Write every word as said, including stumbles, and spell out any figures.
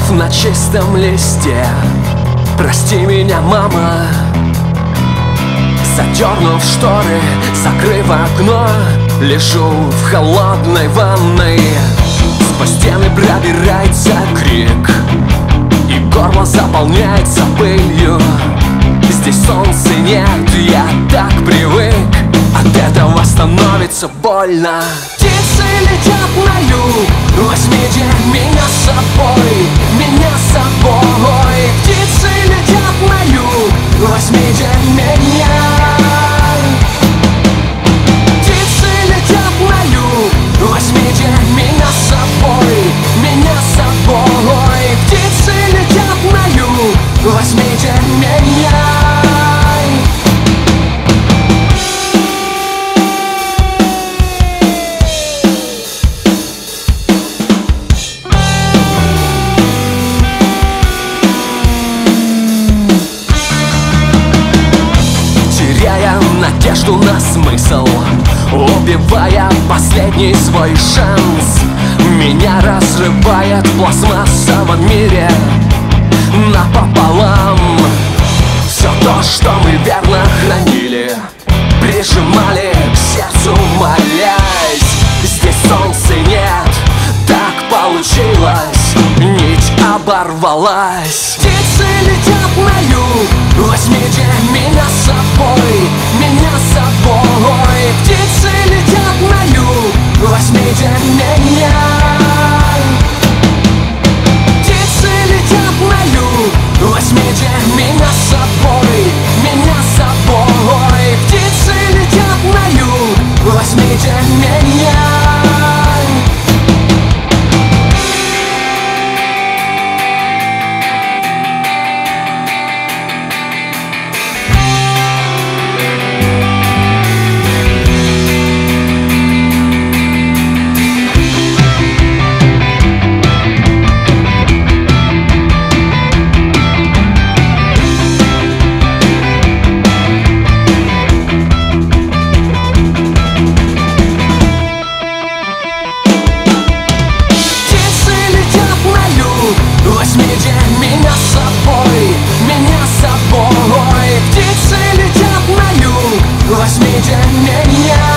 слов на чистом листе. Прости меня, мама. Задернув шторы, закрыв окно, лежу в холодной ванной. Сквозь стены пробирается крик, и горло заполняется пылью. Здесь солнца нет, я так привык, от этого становится больно. Птицы летят на юг, возьмите меня с собой, меня с собой. Птицы летят на юг, возьмите меня. Птицы летят на юг, возьмите меня с собой, меня с собой. Птицы летят на юг, возьмите меня. Надежду на смысл, убивая последний свой шанс. Меня разрывает в пластмассовом мире напополам. Все то, что мы верно хранили, прижимали к сердцу, молясь. Здесь солнца нет, так получилось, нить оборвалась. Птицы летят на юг, возьмите меня с собой, меня с собой. Птицы летят на юг, возьмите меня. Птицы летят на юг, возьмите меня с собой, меня с собой. Птицы летят на юг, возьмите меня. Возьмите меня с собой, меня с собой. Птицы летят на юг, возьмите меня.